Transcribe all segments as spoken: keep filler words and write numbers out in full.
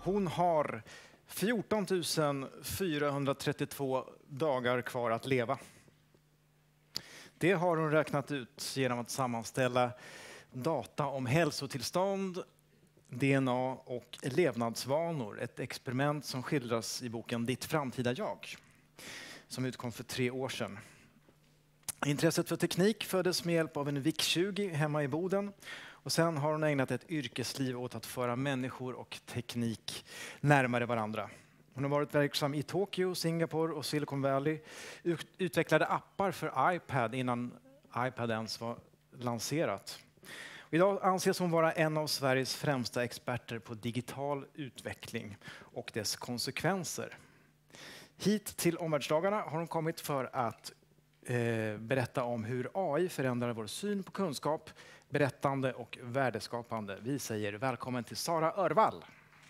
Hon har fjorton tusen fyrahundratrettiotvå dagar kvar att leva. Det har hon räknat ut genom att sammanställa data om hälsotillstånd, D N A och levnadsvanor. Ett experiment som skildras i boken Ditt framtida jag, som utkom för tre år sedan. Intresset för teknik föddes med hjälp av en V I C tjugo hemma i Boden. Och sen har hon ägnat ett yrkesliv åt att föra människor och teknik närmare varandra. Hon har varit verksam i Tokyo, Singapore och Silicon Valley. Utvecklade appar för iPad innan iPad ens var lanserat. Idag anses hon vara en av Sveriges främsta experter på digital utveckling och dess konsekvenser. Hit till Omvärldsdagarna har hon kommit för att eh, berätta om hur A I förändrar vår syn på kunskap, berättande och värdeskapande. Vi säger välkommen till Sara Örvall.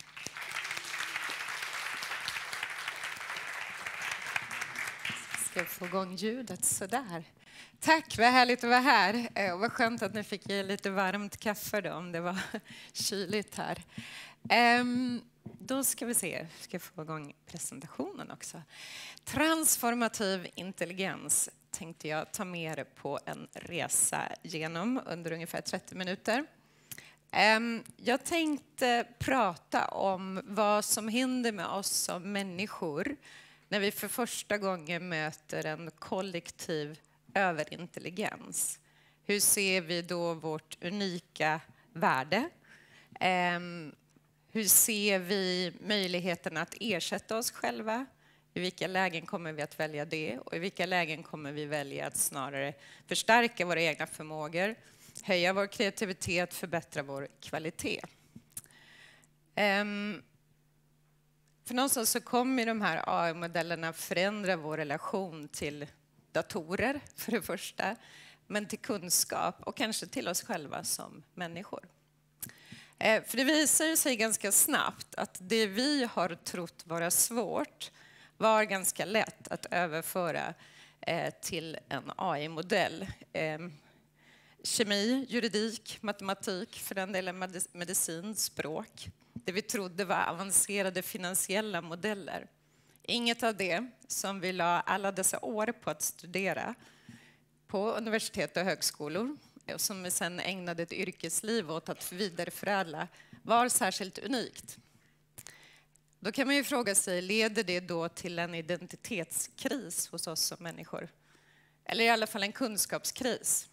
Ska jag få igång ljudet sådär. Tack, vad härligt att vara här. Och vad skönt att ni fick ge lite varmt kaffe då, om det var kyligt här. Um, då ska vi se, ska jag få igång presentationen också. Transformativ intelligens tänkte jag ta med er på en resa genom under ungefär trettio minuter. Um, jag tänkte prata om vad som händer med oss som människor när vi för första gången möter en kollektiv överintelligens. Hur ser vi då vårt unika värde? Um, hur ser vi möjligheten att ersätta oss själva? I vilka lägen kommer vi att välja det? Och i vilka lägen kommer vi välja att snarare förstärka våra egna förmågor, höja vår kreativitet, förbättra vår kvalitet? Um, för någonstans så kommer de här A I-modellerna förändra vår relation till datorer för det första, men till kunskap och kanske till oss själva som människor. För det visar sig ganska snabbt att det vi har trott vara svårt var ganska lätt att överföra till en A I-modell. Kemi, juridik, matematik, för den delen medicin, språk. Det vi trodde var avancerade finansiella modeller. Inget av det som vi la alla dessa år på att studera på universitet och högskolor, och som vi sedan ägnade ett yrkesliv åt att vidareförädla, var särskilt unikt. Då kan man ju fråga sig, leder det då till en identitetskris hos oss som människor? Eller i alla fall en kunskapskris?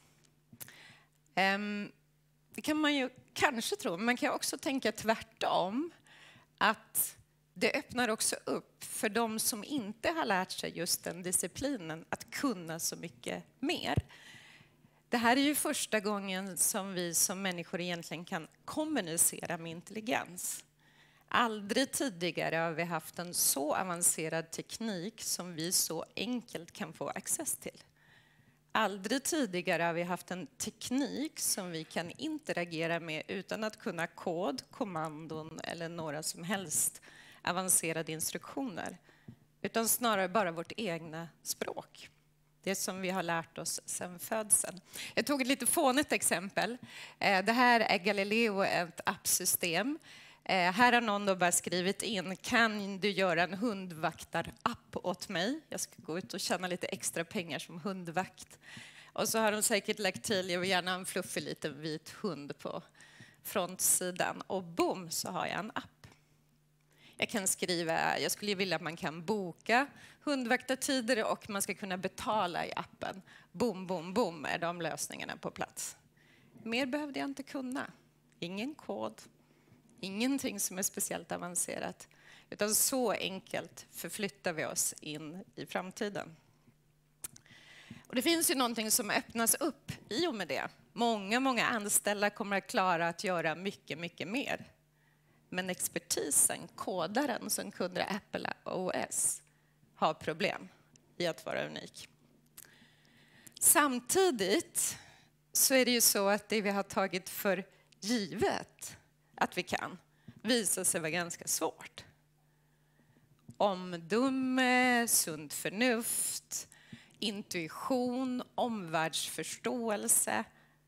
Det kan man ju kanske tro, men man kan också tänka tvärtom, att det öppnar också upp för de som inte har lärt sig just den disciplinen att kunna så mycket mer. Det här är ju första gången som vi som människor egentligen kan kommunicera med intelligens. Aldrig tidigare har vi haft en så avancerad teknik som vi så enkelt kan få access till. Aldrig tidigare har vi haft en teknik som vi kan interagera med utan att kunna kod, kommandon eller några som helst avancerade instruktioner. Utan snarare bara vårt egna språk. Det som vi har lärt oss sedan födseln. Jag tog ett lite fånigt exempel. Det här är Galileo, ett appsystem. Här har någon då bara skrivit in, kan du göra en hundvaktarapp åt mig? Jag ska gå ut och tjäna lite extra pengar som hundvakt. Och så har de säkert lagt till, jag vill gärna ha en fluffig liten vit hund på frontsidan. Och boom, så har jag en app. Jag kan skriva, jag skulle vilja att man kan boka hundvaktartider och man ska kunna betala i appen. Boom, boom, boom är de lösningarna på plats. Mer behövde jag inte kunna. Ingen kod. Ingenting som är speciellt avancerat. Utan så enkelt förflyttar vi oss in i framtiden. Och det finns ju någonting som öppnas upp i och med det. Många, många anställda kommer att klara att göra mycket, mycket mer. Men expertisen, kodaren som kunde Apple O S, har problem i att vara unik. Samtidigt så är det ju så att det vi har tagit för givet att vi kan visar sig vara ganska svårt. Omdöme, sunt förnuft, intuition, omvärldsförståelse,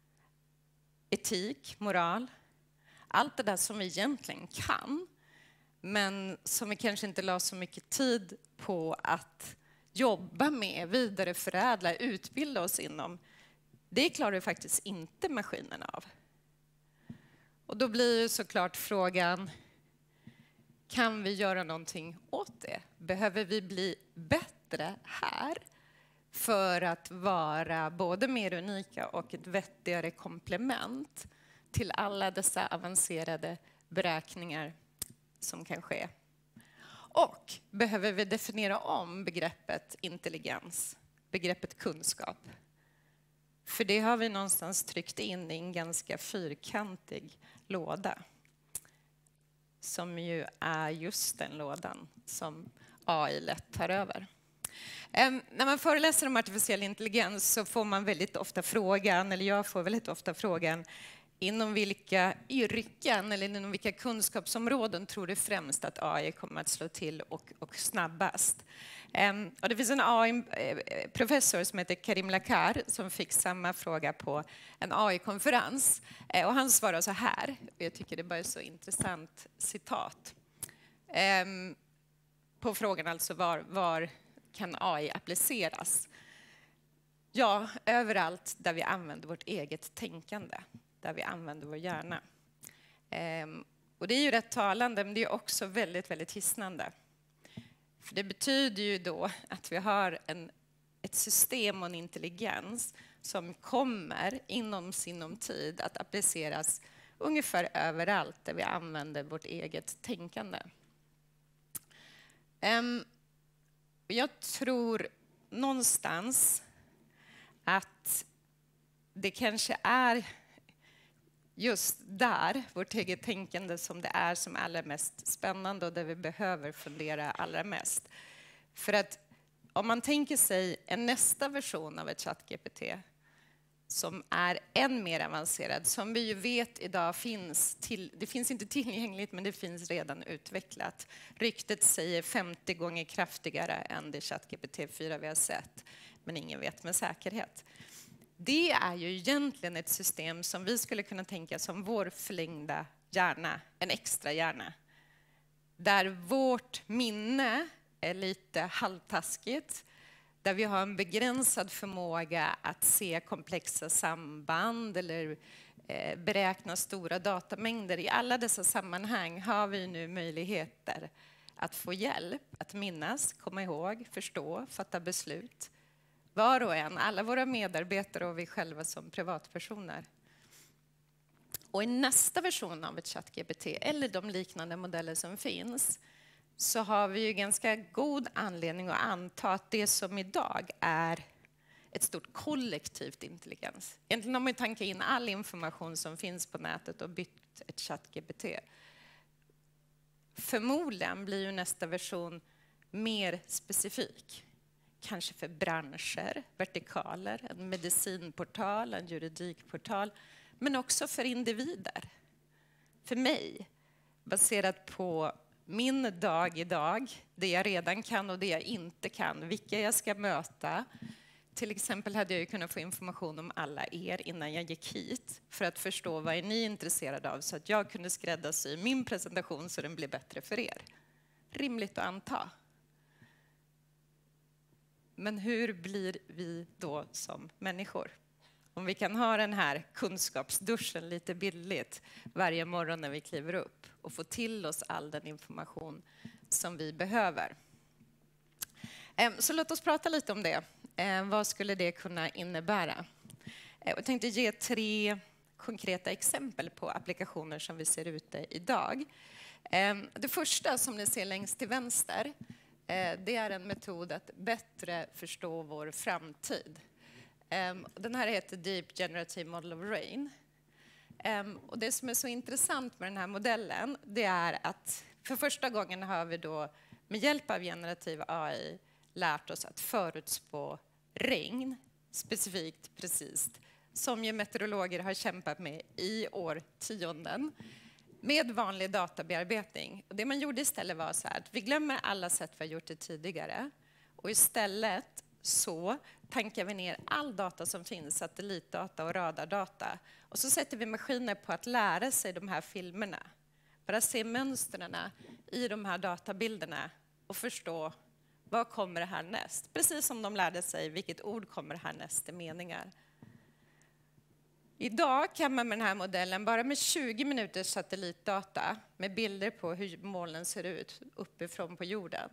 etik, moral. Allt det där som vi egentligen kan, men som vi kanske inte la så mycket tid på att jobba med, vidareförädla, utbilda oss inom. Det klarar ju faktiskt inte maskinen av. Och då blir ju såklart frågan, kan vi göra någonting åt det? Behöver vi bli bättre här för att vara både mer unika och ett vettigare komplement till alla dessa avancerade beräkningar som kan ske? Och behöver vi definiera om begreppet intelligens, begreppet kunskap? För det har vi någonstans tryckt in i en ganska fyrkantig låda. Som ju är just den lådan som A I lätt tar över. Um, när man föreläser om artificiell intelligens så får man väldigt ofta frågan, eller jag får väldigt ofta frågan, inom vilka yrken eller inom vilka kunskapsområden tror du främst att A I kommer att slå till och, och snabbast? Um, och det finns en A I-professor som heter Karim Lakar som fick samma fråga på en A I-konferens. Uh, och han svarade så här, och jag tycker det bara är så intressant citat. Um, på frågan alltså var, var kan A I appliceras? Ja, överallt där vi använder vårt eget tänkande. Där vi använder vår hjärna. Ehm, och det är ju rätt talande, men det är också väldigt, väldigt hisnande. För det betyder ju då att vi har en, ett system och en intelligens som kommer inom sinom tid att appliceras ungefär överallt där vi använder vårt eget tänkande. Ehm, jag tror någonstans att det kanske är just där, vårt eget tänkande, som det är som allra mest spännande och där vi behöver fundera allra mest. För att om man tänker sig en nästa version av ett ChatGPT som är än mer avancerad, som vi ju vet idag finns, till, det finns inte tillgängligt men det finns redan utvecklat. Ryktet säger femtio gånger kraftigare än det ChatGPT fyra vi har sett, men ingen vet med säkerhet. Det är ju egentligen ett system som vi skulle kunna tänka som vår förlängda hjärna, en extra hjärna. Där vårt minne är lite halvtaskigt, där vi har en begränsad förmåga att se komplexa samband eller eh, beräkna stora datamängder. I alla dessa sammanhang har vi nu möjligheter att få hjälp, att minnas, komma ihåg, förstå, fatta beslut. Var och en, alla våra medarbetare och vi själva som privatpersoner. Och i nästa version av ett ChatGPT eller de liknande modeller som finns så har vi ju ganska god anledning att anta att det som idag är ett stort kollektivt intelligens. Egentligen har man ju tankat in all information som finns på nätet och bytt ett ChatGPT. Förmodligen blir ju nästa version mer specifik. Kanske för branscher, vertikaler, en medicinportal, en juridikportal, men också för individer. För mig, baserat på min dag idag, det jag redan kan och det jag inte kan, vilka jag ska möta. Till exempel hade jag ju kunnat få information om alla er innan jag gick hit för att förstå vad är ni intresserade av så att jag kunde skräddarsy min presentation så den blir bättre för er. Rimligt att anta. Men hur blir vi då som människor? Om vi kan ha den här kunskapsduschen lite bildligt varje morgon när vi kliver upp och få till oss all den information som vi behöver. Så låt oss prata lite om det. Vad skulle det kunna innebära? Jag tänkte ge tre konkreta exempel på applikationer som vi ser ute idag. Det första som ni ser längst till vänster, det är en metod att bättre förstå vår framtid. Den här heter Deep Generative Model of Rain. Och det som är så intressant med den här modellen, det är att för första gången har vi då med hjälp av generativ A I lärt oss att förutspå regn, specifikt precis, som ju meteorologer har kämpat med i årtionden med vanlig databearbetning. Och det man gjorde istället var så här att vi glömmer alla sätt vi har gjort det tidigare och istället så tankar vi ner all data som finns, satellitdata och radardata. Och så sätter vi maskiner på att lära sig de här filmerna bara se mönstren i de här databilderna och förstå vad kommer härnäst. Precis som de lärde sig vilket ord kommer härnäst i meningar. Idag kan man med den här modellen, bara med tjugo minuters satellitdata med bilder på hur molnen ser ut uppifrån på jorden,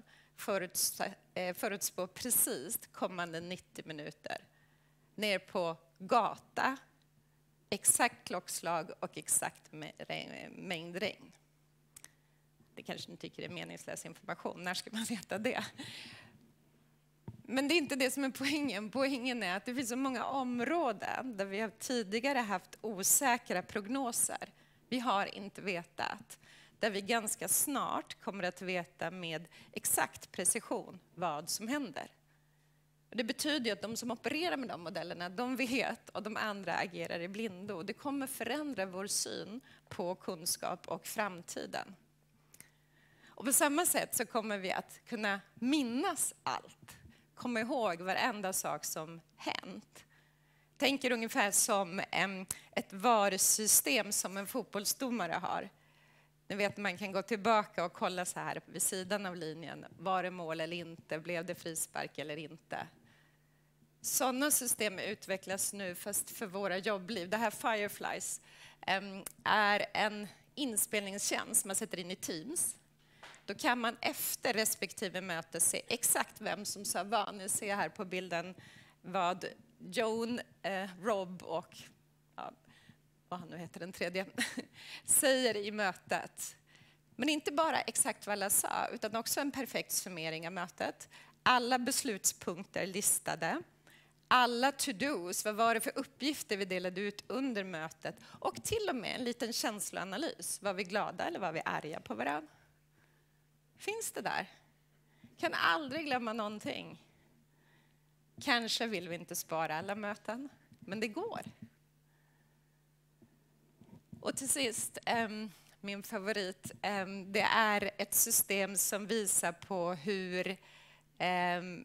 förutspå precis kommande nittio minuter. Ner på gata, exakt klockslag och exakt mängd regn. Det kanske ni tycker är meningslös information. När ska man veta det? Men det är inte det som är poängen. Poängen är att det finns så många områden där vi har tidigare haft osäkra prognoser. Vi har inte vetat. Där vi ganska snart kommer att veta med exakt precision vad som händer. Och det betyder att de som opererar med de modellerna, de vet och de andra agerar i blindo. Det kommer förändra vår syn på kunskap och framtiden. Och på samma sätt så kommer vi att kunna minnas allt. Komma ihåg varenda sak som hänt. Tänk er ungefär som en, ett varusystem som en fotbollsdomare har. Ni vet, man kan gå tillbaka och kolla så här vid sidan av linjen. Var det mål eller inte? Blev det frispark eller inte? Sådana system utvecklas nu fast för våra jobbliv. Det här Fireflies äm, är en inspelningstjänst man sätter in i Teams. Då kan man efter respektive möte se exakt vem som sa vad. Ni ser här på bilden vad Joan, eh, Rob och ja, vad han nu heter den tredje säger i mötet. Men inte bara exakt vad alla sa, utan också en perfekt summering av mötet. Alla beslutspunkter listade. Alla to-dos, vad var det för uppgifter vi delade ut under mötet? Och till och med en liten känsloanalys. Var vi glada eller var vi arga på varandra? Finns det där? Kan aldrig glömma någonting. Kanske vill vi inte spara alla möten, men det går. Och till sist, um, min favorit. Um, det är ett system som visar på hur, um,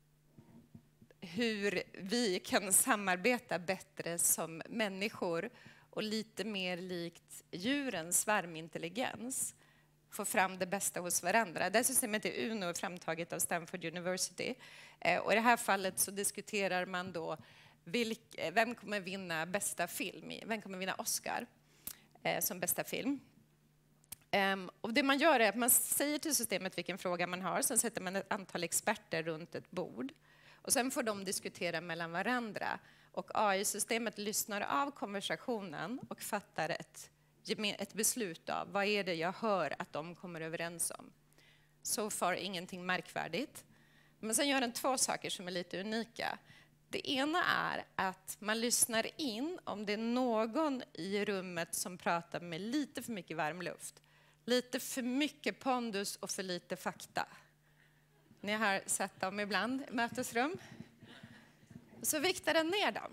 hur vi kan samarbeta bättre som människor och lite mer likt djurens svärmintelligens. Få fram det bästa hos varandra. Det här systemet är UNO, framtaget av Stanford University. Och i det här fallet så diskuterar man då vilk, vem kommer vinna bästa film, vem kommer vinna Oscar eh, som bästa film. Um, och det man gör är att man säger till systemet vilken fråga man har, sen sätter man ett antal experter runt ett bord. Och sen får de diskutera mellan varandra. Och A I-systemet lyssnar av konversationen och fattar ett ett beslut av vad är det jag hör att de kommer överens om. So far ingenting märkvärdigt. Men sen gör den två saker som är lite unika. Det ena är att man lyssnar in om det är någon i rummet som pratar med lite för mycket varmluft. Lite för mycket pondus och för lite fakta. Ni har sett dem ibland i mötesrum. Så viktar den ner dem.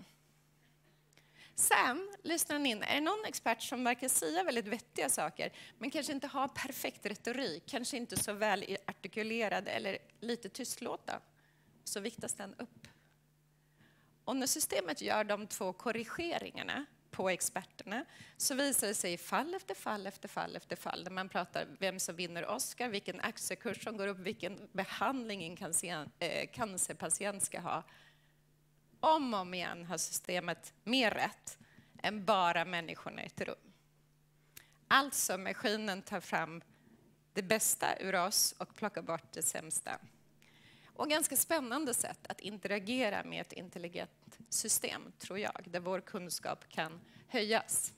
Sen lyssnar ni in. Är det någon expert som verkar säga väldigt vettiga saker men kanske inte har perfekt retorik, kanske inte så väl artikulerad eller lite tystlåta, så viktas den upp. Och när systemet gör de två korrigeringarna på experterna så visar det sig fall efter fall efter fall efter fall där man pratar vem som vinner Oscar, vilken aktiekurs som går upp, vilken behandling en cancerpatient ska ha. Om och om igen har systemet mer rätt än bara människorna i ett rum. Alltså maskinen tar fram det bästa ur oss och plockar bort det sämsta. Och ganska spännande sätt att interagera med ett intelligent system, tror jag, där vår kunskap kan höjas.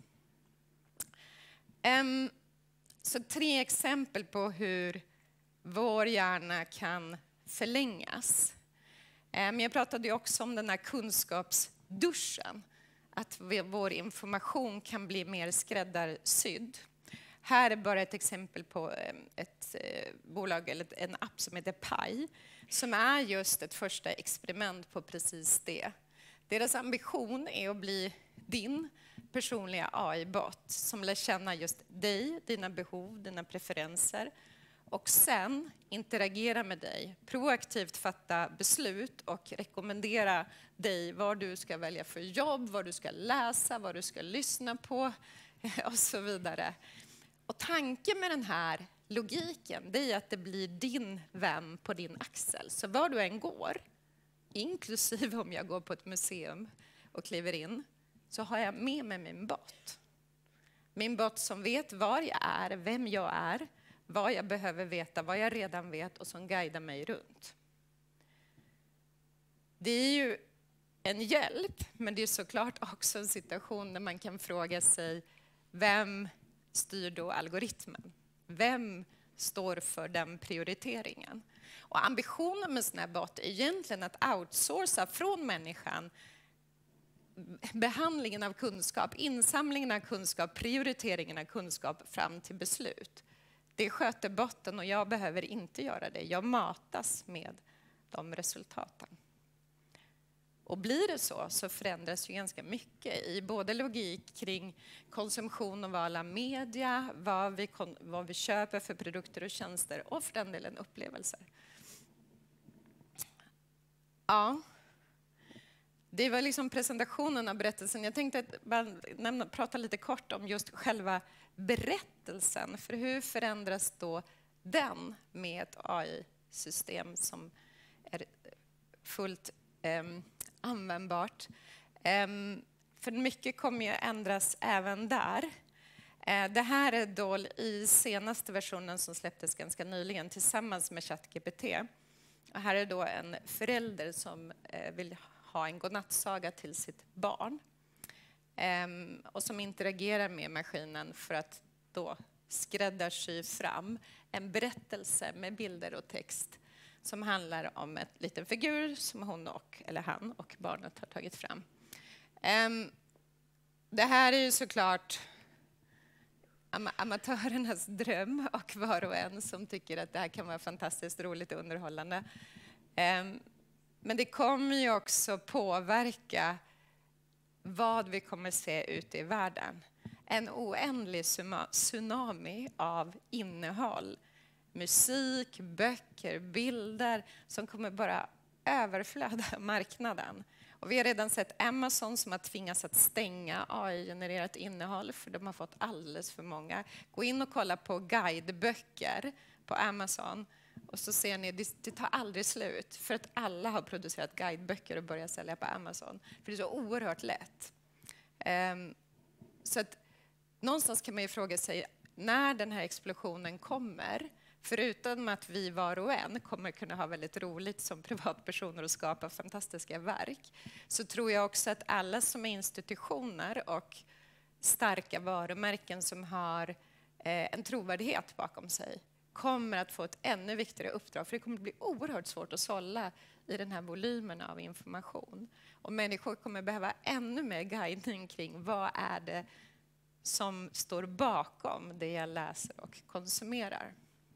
Um, så tre exempel på hur vår hjärna kan förlängas. Men jag pratade också om den här kunskapsduschen. Att vår information kan bli mer skräddarsydd. Här är bara ett exempel på ett bolag eller en app som heter Pi. Som är just ett första experiment på precis det. Deras ambition är att bli din personliga A I-bot. Som lär känna just dig, dina behov, dina preferenser. Och sen interagera med dig, proaktivt fatta beslut och rekommendera dig vad du ska välja för jobb, vad du ska läsa, vad du ska lyssna på och så vidare. Och tanken med den här logiken, det är att det blir din vän på din axel. Så var du än går, inklusive om jag går på ett museum och kliver in, så har jag med mig min bot. Min bot som vet var jag är, vem jag är, vad jag behöver veta, vad jag redan vet och som guidar mig runt. Det är ju en hjälp, men det är såklart också en situation där man kan fråga sig, vem styr då algoritmen? Vem står för den prioriteringen? Och ambitionen med sån här bot är egentligen att outsourca från människan behandlingen av kunskap, insamlingen av kunskap, prioriteringen av kunskap fram till beslut. Det sköter botten och jag behöver inte göra det. Jag matas med de resultaten. Och blir det så, så förändras ju ganska mycket i både logik kring konsumtion och val av media, vad vi, vad vi köper för produkter och tjänster och för den delen upplevelser. Ja, det var liksom presentationen av berättelsen. Jag tänkte att bara nämna, prata lite kort om just själva berättelsen. För hur förändras då den med ett A I-system som är fullt eh, användbart? Eh, för mycket kommer ju ändras även där. Eh, det här är då i senaste versionen som släpptes ganska nyligen tillsammans med ChatGPT. Och här är då en förälder som eh, vill ha en godnattsaga till sitt barn. Um, och som interagerar med maskinen för att då skräddarsy fram en berättelse med bilder och text som handlar om en liten figur som hon och, eller han och barnet har tagit fram. Um, det här är ju såklart am- amatörernas dröm och var och en som tycker att det här kan vara fantastiskt roligt och underhållande. Um, Men det kommer ju också påverka vad vi kommer se ute i världen. En oändlig tsunami av innehåll, musik, böcker, bilder som kommer bara överflöda marknaden. Och vi har redan sett Amazon som har tvingats att stänga A I-genererat innehåll för de har fått alldeles för många. Gå in och kolla på guideböcker på Amazon. Och så ser ni, det, det tar aldrig slut för att alla har producerat guideböcker och börjat sälja på Amazon. För det är så oerhört lätt. Um, så att någonstans kan man ju fråga sig när den här explosionen kommer, förutom att vi var och en kommer kunna ha väldigt roligt som privatpersoner och skapa fantastiska verk, så tror jag också att alla som är institutioner och starka varumärken som har eh, en trovärdighet bakom sig kommer att få ett ännu viktigare uppdrag, för det kommer att bli oerhört svårt att sålla i den här volymen av information. Och människor kommer behöva ännu mer guidning kring vad är det som står bakom det jag läser och konsumerar.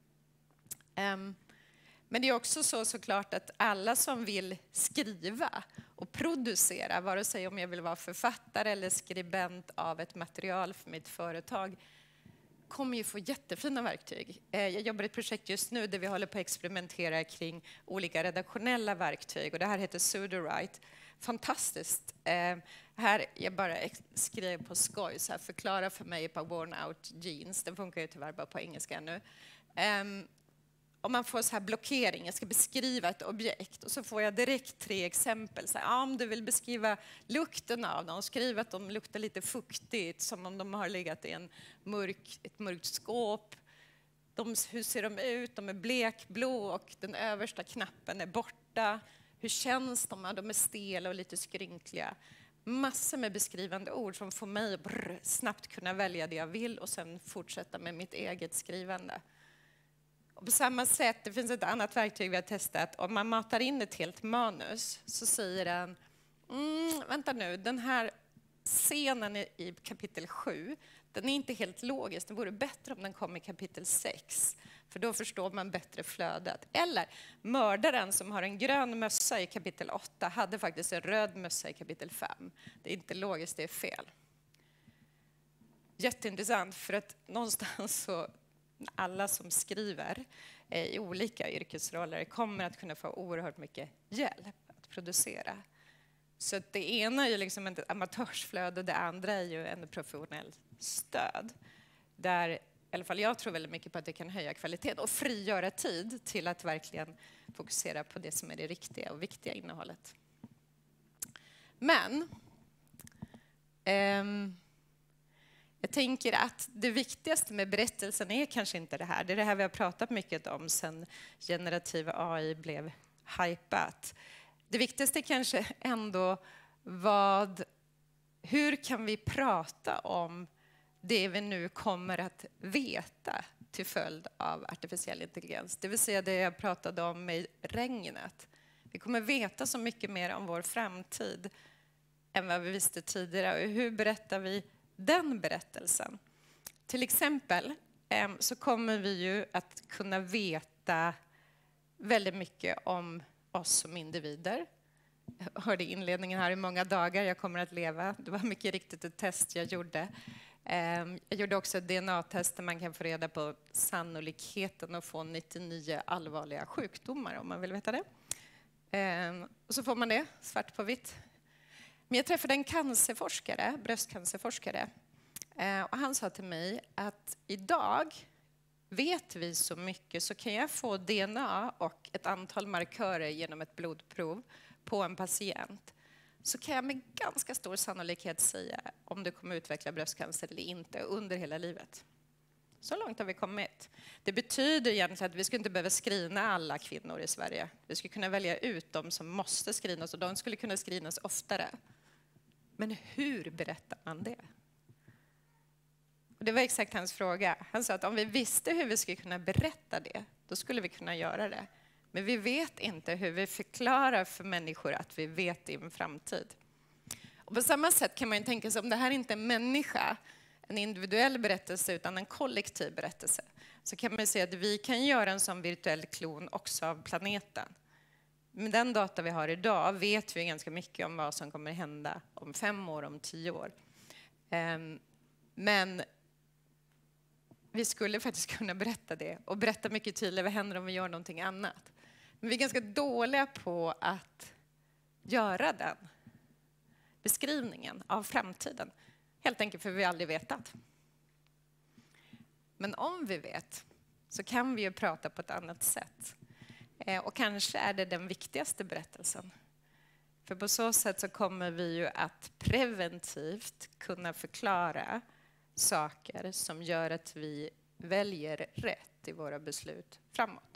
Um, men det är också så såklart att alla som vill skriva och producera, vare sig om jag vill vara författare eller skribent av ett material för mitt företag, kommer ju få jättefina verktyg. Jag jobbar i ett projekt just nu där vi håller på att experimentera kring olika redaktionella verktyg. Och det här heter Pseudowrite. Fantastiskt. Eh, här, jag bara skrev på skoj, så här, förklara för mig på worn out jeans. Den funkar ju tyvärr bara på engelska nu. Um, om man får så här blockering, jag ska beskriva ett objekt och så får jag direkt tre exempel. Så här, ja, om du vill beskriva lukten av dem, skriv att de luktar lite fuktigt, som om de har legat i en mörk, ett mörkt skåp. De, hur ser de ut? De är blekblå och den översta knappen är borta. Hur känns de? De är stela och lite skrynkliga. Massor med beskrivande ord som får mig att brr, snabbt kunna välja det jag vill och sen fortsätta med mitt eget skrivande. Och på samma sätt, det finns ett annat verktyg vi har testat. Om man matar in ett helt manus så säger den, mm, vänta nu, den här scenen i kapitel sju, den är inte helt logisk. Det vore bättre om den kom i kapitel sex, för då förstår man bättre flödet. Eller mördaren som har en grön mössa i kapitel åtta hade faktiskt en röd mössa i kapitel fem. Det är inte logiskt, det är fel. Jätteintressant, för att någonstans så alla som skriver i olika yrkesroller kommer att kunna få oerhört mycket hjälp att producera. Så att det ena är ju liksom ett amatörsflöde, det andra är ju en professionell stöd. Där i alla fall jag tror väldigt mycket på att det kan höja kvaliteten och frigöra tid till att verkligen fokusera på det som är det riktiga och viktiga innehållet. Men ehm, jag tänker att det viktigaste med berättelsen är kanske inte det här. Det är det här vi har pratat mycket om sedan generativ A I blev hypat. Det viktigaste är kanske ändå vad, hur kan vi prata om det vi nu kommer att veta till följd av artificiell intelligens. Det vill säga det jag pratade om med regnet. Vi kommer veta så mycket mer om vår framtid än vad vi visste tidigare. Och hur berättar vi den berättelsen? Till exempel så kommer vi ju att kunna veta väldigt mycket om oss som individer. Jag hörde inledningen här i många dagar jag kommer att leva. Det var mycket riktigt ett test jag gjorde. Jag gjorde också ett D N A-test där man kan få reda på sannolikheten att få nittionio allvarliga sjukdomar om man vill veta det. Och så får man det svart på vitt. Men jag träffade en cancerforskare, bröstcancerforskare. Och han sa till mig att idag vet vi så mycket så kan jag få D N A och ett antal markörer genom ett blodprov på en patient. Så kan jag med ganska stor sannolikhet säga om du kommer utveckla bröstcancer eller inte under hela livet. Så långt har vi kommit. Det betyder egentligen att vi skulle inte behöva screena alla kvinnor i Sverige. Vi skulle kunna välja ut de som måste screenas och de skulle kunna screenas oftare. Men hur berättar man det? Och det var exakt hans fråga. Han sa att om vi visste hur vi skulle kunna berätta det, då skulle vi kunna göra det. Men vi vet inte hur vi förklarar för människor att vi vet i en framtid. Och på samma sätt kan man ju tänka sig om det här inte är en människa, en individuell berättelse utan en kollektiv berättelse. Så kan man säga att vi kan göra en sån virtuell klon också av planeten. Med den data vi har idag vet vi ganska mycket om vad som kommer hända om fem år, om tio år. Men vi skulle faktiskt kunna berätta det och berätta mycket tydligare vad händer om vi gör någonting annat. Men vi är ganska dåliga på att göra den beskrivningen av framtiden. Helt enkelt för vi aldrig vetat. Men om vi vet så kan vi ju prata på ett annat sätt. Och kanske är det den viktigaste berättelsen. För på så sätt så kommer vi ju att preventivt kunna förklara saker som gör att vi väljer rätt i våra beslut framåt.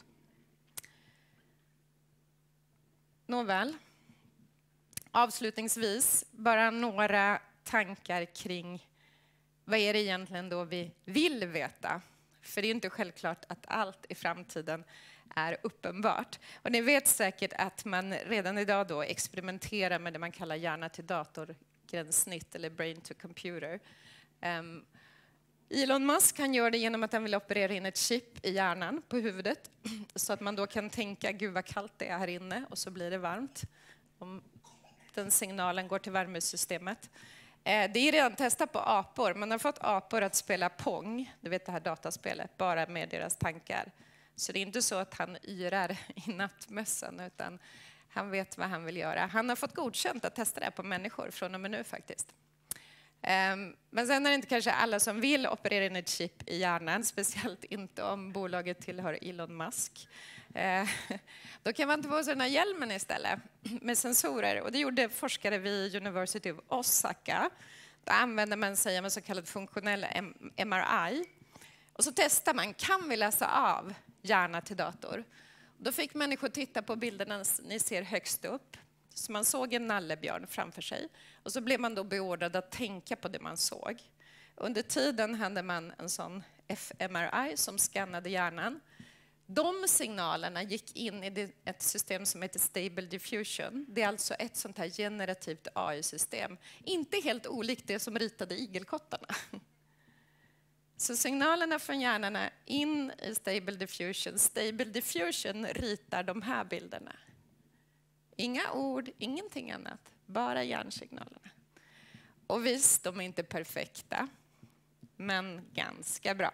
Nåväl. Avslutningsvis bara några tankar kring vad är det egentligen då vi vill veta. För det är inte självklart att allt i framtiden är uppenbart. Och ni vet säkert att man redan idag då experimenterar med det man kallar hjärna till datorgränssnitt eller brain to computer. Um, Elon Musk kan göra det genom att han vill operera in ett chip i hjärnan på huvudet så att man då kan tänka gud vad kallt det är här inne och så blir det varmt om den signalen går till värmesystemet. Eh, det är redan testat på apor. Man har fått apor att spela Pong, du vet det här dataspelet, bara med deras tankar. Så det är inte så att han yrar i nattmössan utan han vet vad han vill göra. Han har fått godkänt att testa det på människor från och med nu faktiskt. Men sen är det inte kanske alla som vill operera in ett chip i hjärnan, speciellt inte om bolaget tillhör Elon Musk. Då kan man ta på sig den här hjälmen istället med sensorer. Och det gjorde forskare vid University of Osaka. Då använder man sig av en så kallad funktionell M R I. Och så testar man, kan vi läsa av hjärna till dator? Då fick människor titta på bilderna ni ser högst upp. Så man såg en nallebjörn framför sig. Och så blev man då beordrad att tänka på det man såg. Under tiden hade man en sån F M R I som skannade hjärnan. De signalerna gick in i ett system som heter Stable Diffusion. Det är alltså ett sånt här generativt A I-system. Inte helt olikt det som ritade igelkottarna. Så signalerna från hjärnan är in i Stable Diffusion. Stable Diffusion ritar de här bilderna. Inga ord, ingenting annat. Bara hjärnsignalerna. Och visst, de är inte perfekta. Men ganska bra.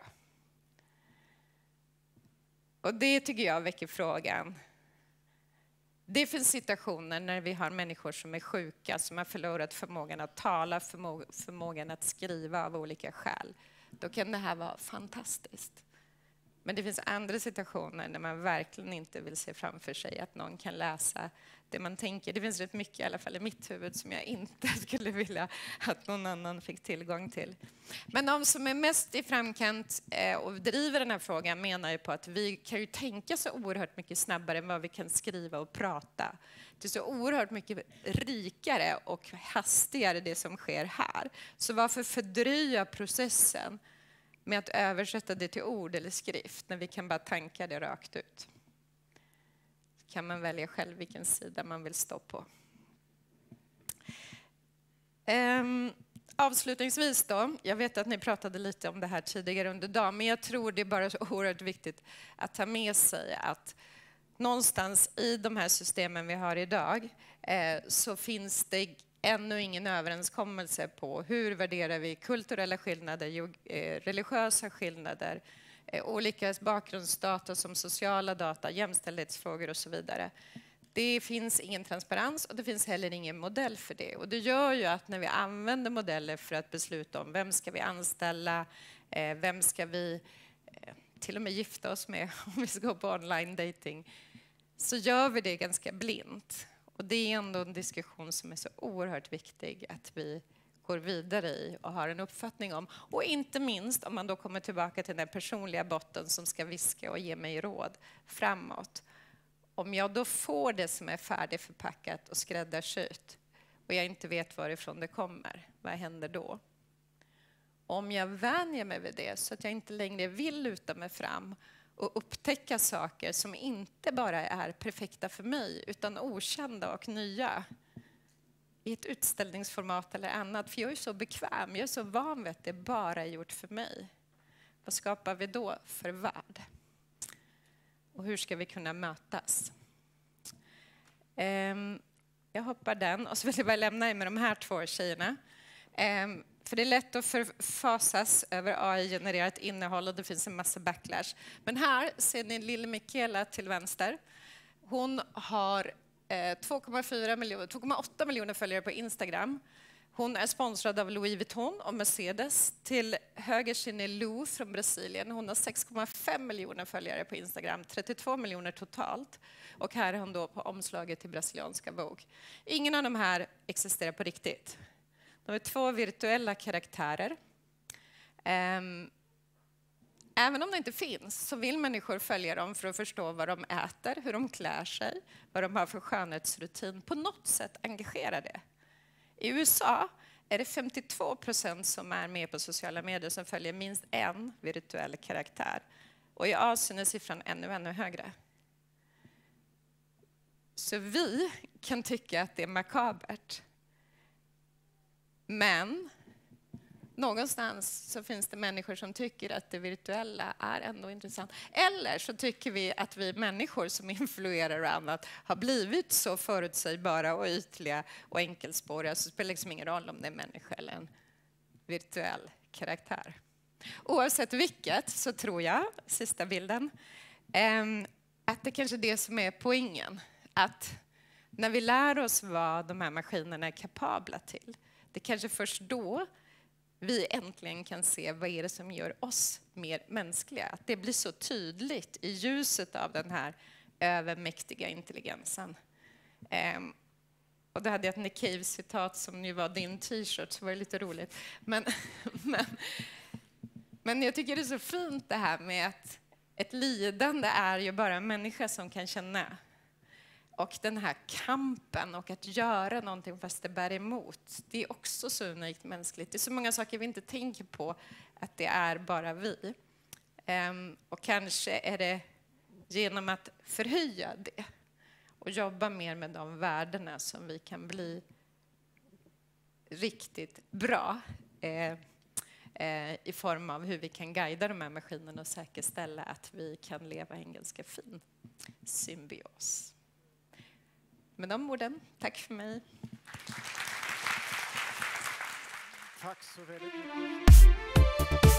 Och det tycker jag väcker frågan. Det finns situationer när vi har människor som är sjuka, som har förlorat förmågan att tala, förmå- förmågan att skriva av olika skäl. då kan det här vara fantastiskt. Men det finns andra situationer när man verkligen inte vill se framför sig att någon kan läsa det man tänker. Det finns rätt mycket, i alla fall i mitt huvud, som jag inte skulle vilja att någon annan fick tillgång till. Men de som är mest i framkant eh, och driver den här frågan menar ju på att vi kan ju tänka så oerhört mycket snabbare än vad vi kan skriva och prata. Det är så oerhört mycket rikare och hastigare det som sker här. Så varför fördröja processen med att översätta det till ord eller skrift när vi kan bara tanka det rakt ut? Så kan man välja själv vilken sida man vill stå på. Um, avslutningsvis då, jag vet att ni pratade lite om det här tidigare under dagen, men jag tror det är bara så oerhört viktigt att ta med sig att någonstans i de här systemen vi har idag eh, så finns det ännu ingen överenskommelse på hur värderar vi kulturella skillnader, religiösa skillnader, olika bakgrundsdata som sociala data, jämställdhetsfrågor och så vidare. Det finns ingen transparens och det finns heller ingen modell för det. Och det gör ju att när vi använder modeller för att besluta om vem ska vi anställa, vem ska vi till och med gifta oss med om vi ska gå på online dating, så gör vi det ganska blint. Och det är ändå en diskussion som är så oerhört viktig att vi går vidare i och har en uppfattning om. Och inte minst om man då kommer tillbaka till den personliga botten som ska viska och ge mig råd framåt. Om jag då får det som är färdigförpackat och skräddarsytt och jag inte vet varifrån det kommer, vad händer då? Om jag vänjer mig vid det så att jag inte längre vill luta mig fram och upptäcka saker som inte bara är perfekta för mig utan okända och nya i ett utställningsformat eller annat. För jag är så bekväm, jag är så van vid att det bara är gjort för mig. Vad skapar vi då för värld? Och hur ska vi kunna mötas? Um, jag hoppar den och så vill jag bara lämna er med de här två tjejerna. Um, För det är lätt att förfasas över A I-genererat innehåll och det finns en massa backlash. Men här ser ni lilla Michaela till vänster. Hon har eh, två komma åtta miljoner följare på Instagram. Hon är sponsrad av Louis Vuitton och Mercedes. Till höger ser ni Lou från Brasilien. Hon har sex komma fem miljoner följare på Instagram, trettiotvå miljoner totalt. Och här är hon då på omslaget till brasilianska Vogue. Ingen av de här existerar på riktigt. De är två virtuella karaktärer. Um, även om det inte finns så vill människor följa dem för att förstå vad de äter, hur de klär sig, vad de har för skönhetsrutin. På något sätt engagerar det. I U S A är det femtiotvå procent som är med på sociala medier som följer minst en virtuell karaktär. Och i Asien är siffran ännu, ännu högre. Så vi kan tycka att det är makabert. Men någonstans så finns det människor som tycker att det virtuella är ändå intressant. Eller så tycker vi att vi människor som influerar och annat har blivit så förutsägbara och ytliga och enkelspåriga så det spelar liksom ingen roll om det är en människa eller en virtuell karaktär. Oavsett vilket så tror jag, sista bilden, att det kanske är det som är poängen. Att när vi lär oss vad de här maskinerna är kapabla till, det kanske först då vi äntligen kan se vad är det som gör oss mer mänskliga. Att det blir så tydligt i ljuset av den här övermäktiga intelligensen. Um, och då hade jag ett Nick Cave-citat som ju var din t-shirt, så var det lite roligt. Men, men, men jag tycker det är så fint det här med att ett lidande är ju bara en människa som kan känna. Och den här kampen och att göra någonting fast det bär emot, det är också så unikt mänskligt. Det är så många saker vi inte tänker på att det är bara vi. Um, och kanske är det genom att förhöja det och jobba mer med de värdena som vi kan bli riktigt bra eh, eh, i form av hur vi kan guida de här maskinerna och säkerställa att vi kan leva i en ganska fin symbios. Med de orden, tack för mig. Tack så väldigt mycket.